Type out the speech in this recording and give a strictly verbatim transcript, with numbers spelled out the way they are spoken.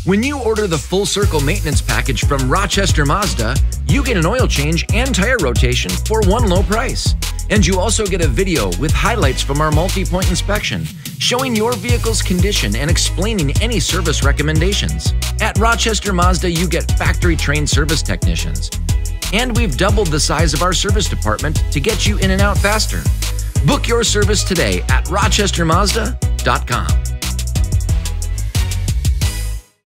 When you order the Full Circle Maintenance Package from Rochester Mazda, you get an oil change and tire rotation for one low price. And you also get a video with highlights from our multi-point inspection, showing your vehicle's condition and explaining any service recommendations. At Rochester Mazda, you get factory-trained service technicians. And we've doubled the size of our service department to get you in and out faster. Book your service today at rochester mazda dot com.